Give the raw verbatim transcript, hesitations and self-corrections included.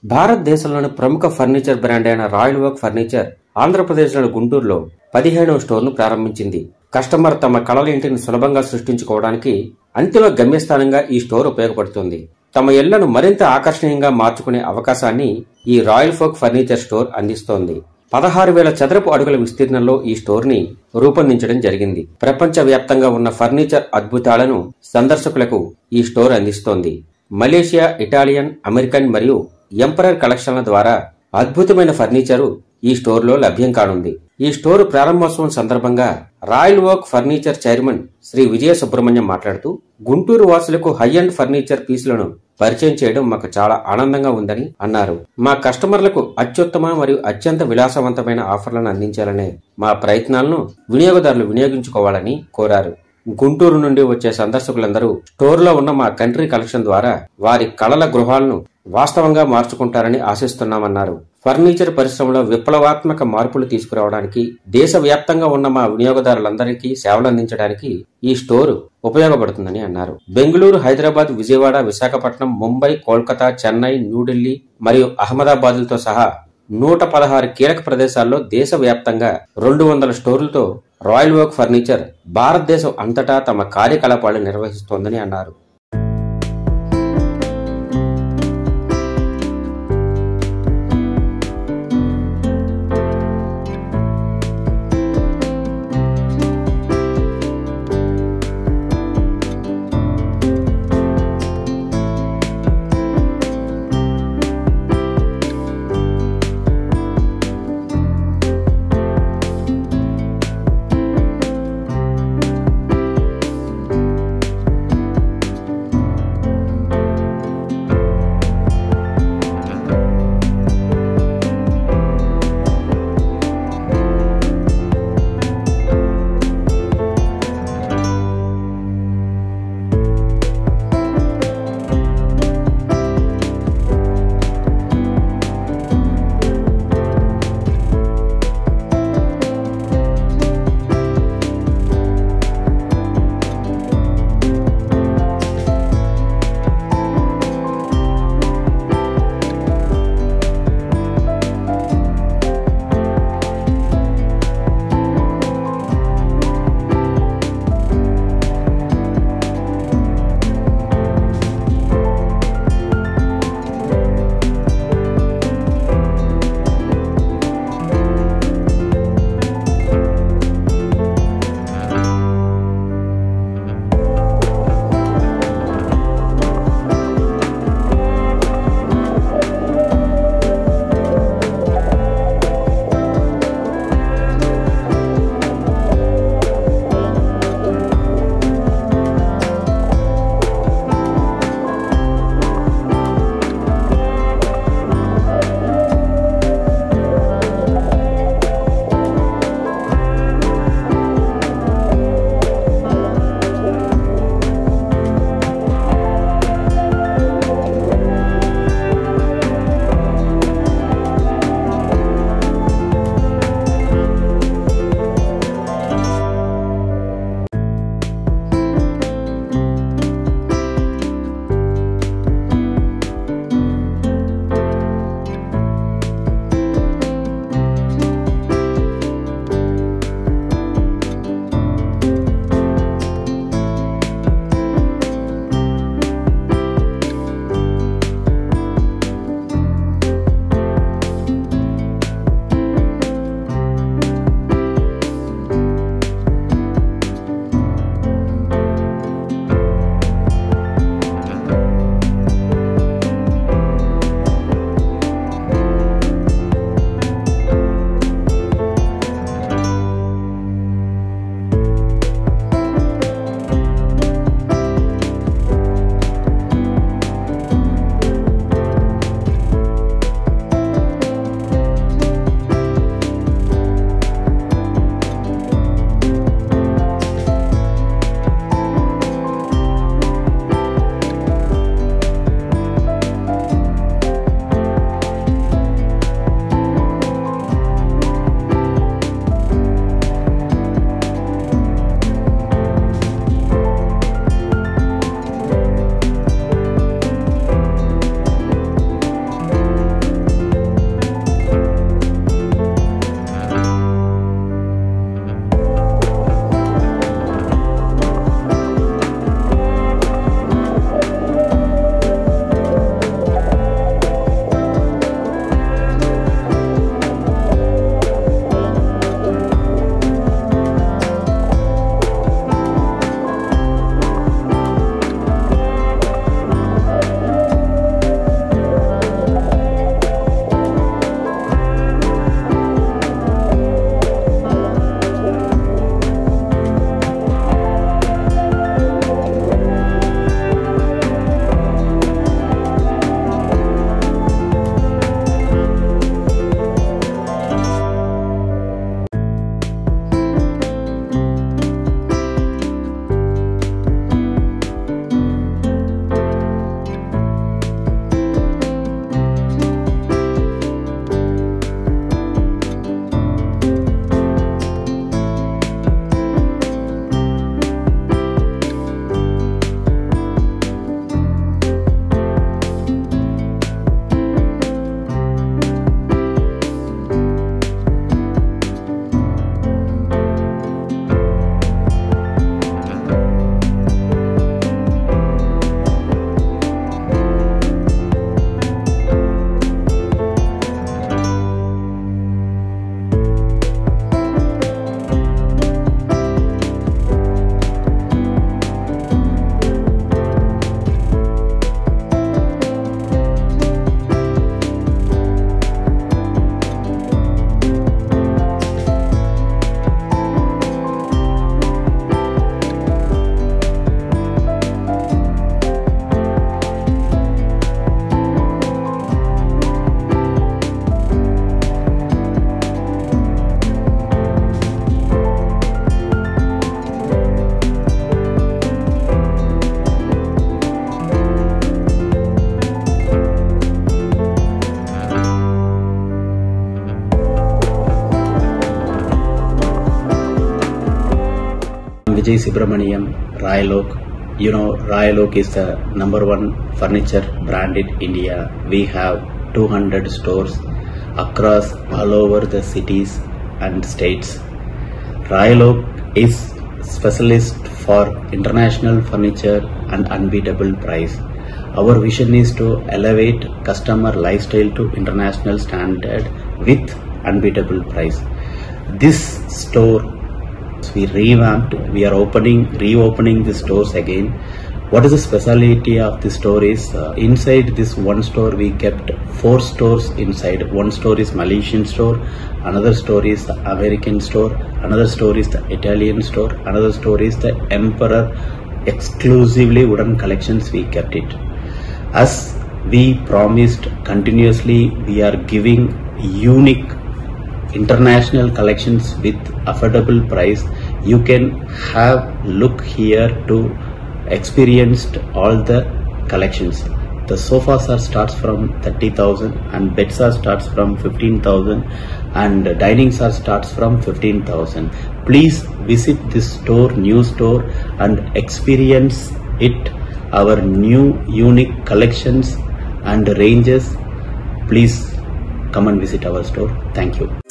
భారతదేశంలోని ప్రముఖ furniture brand అయిన రాయల్ ఓక్ ఫర్నిచర్ ఆంధ్రప్రదేశ్లోని గుంటూరులో పదిహేనవ స్టోర్ను ప్రారంభించింది. కస్టమర్ తమ కలల ఇంటిని సులభంగా సృష్టించుకోవడానికి అంతిమ గమ్యస్థానంగా ఈ స్టోర్ ఉపయోగపడుతుంది. తమ ఇళ్లను మరింత ఆకర్షణీయంగా మార్చుకునే అవకాశాన్ని ఈ రాయల్ ఓక్ ఫర్నిచర్ స్టోర్ అందిస్తోంది. పదహారు వేల చదరపు అడుగుల విస్తీర్ణంలో ఈ స్టోర్ ని రూపొందించడం జరిగింది. ప్రపంచ వ్యాప్తంగా ఉన్న ఫర్నిచర్ అద్భుతాలను సందర్శకులకు ఈ స్టోర్ అందిస్తోంది. మలేషియా, ఇటాలియన్, అమెరికన్ మరియు ఎంపరర్ కలెక్షన్ల ద్వారా అద్భుతమైన ఫర్నిచరు ఈ స్టోర్లో లభ్యం కానుంది. ఈ స్టోర్ ప్రారంభోత్సవం సందర్భంగా Royal Oak Furniture chairman Shri Vijaya Subrahmanyam మాట్లాడుతూ, గుంటూరు వాసులకు హై అండ్ ఫర్నిచర్ పీసులను పరిచయం చేయడం మాకు చాలా ఆనందంగా ఉందని అన్నారు. మా కస్టమర్లకు అత్యుత్తమ మరియు అత్యంత విలాసవంతమైన ఆఫర్లను అందించాలనే మా ప్రయత్నాలను వినియోగదారులు వినియోగించుకోవాలని కోరారు. గుంటూరు నుండి వచ్చే సందర్శకులందరూ స్టోర్లో ఉన్న మా కంట్రీ కలెక్షన్ ద్వారా వారి కళల గృహాలను వాస్తవంగా మార్చుకుంటారని ఆశిస్తున్నామన్నారు. ఫర్నిచర్ పరిశ్రమలో విప్లవాత్మక మార్పులు తీసుకురావడానికి, దేశవ్యాప్తంగా ఉన్న మా వినియోగదారులందరికీ సేవలందించడానికి ఈ స్టోర్ ఉపయోగపడుతుందని అన్నారు. బెంగళూరు, హైదరాబాద్, విజయవాడ, విశాఖపట్నం, ముంబై, కోల్కతా, చెన్నై, న్యూఢిల్లీ మరియు అహ్మదాబాద్లతో సహా నూట పదహారు కీలక ప్రదేశాల్లో దేశవ్యాప్తంగా రెండు వందల స్టోర్లతో రాయల్ ఓక్ ఫర్నిచర్ భారతదేశం అంతటా తమ కార్యకలాపాలు నిర్వహిస్తోందని అన్నారు. Vijay Subramaniam, Royal Oak. You know, Royal Oak is the number one furniture brand in India. We have two hundred stores across all over the cities and states. Royal Oak is specialist for international furniture and unbeatable price. Our vision is to elevate customer lifestyle to international standard with unbeatable price. This store we revamped, we are opening, reopening the stores again. What is the speciality of the store is, uh, inside this one store we kept four stores inside. One store is Malaysian store, another store is the American store, another store is the Italian store, another store is the Emperor exclusively wooden collections. We kept it. As we promised continuously, we are giving unique international collections with affordable price. You can have look here to experienced all the collections. The sofas are starts from thirty thousand and beds are starts from fifteen thousand and dinings are starts from fifteen thousand. Please visit this store, new store, and experience it, our new unique collections and ranges. Please come and visit our store. Thank you.